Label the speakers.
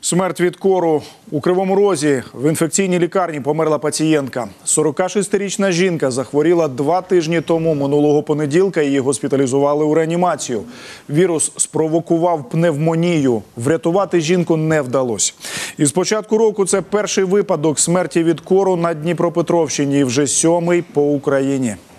Speaker 1: Смерть від кору. У Кривому Розі в інфекційній лікарні померла пацієнтка. 46-річна жінка захворіла 2 тижні тому, минулого понеділка. Її госпіталізували у реанімацію. Вірус спровокував пневмонію. Врятувати жінку не вдалося. Із початку року це перший випадок смерті від кору на Дніпропетровщині і вже 7-й по Україні.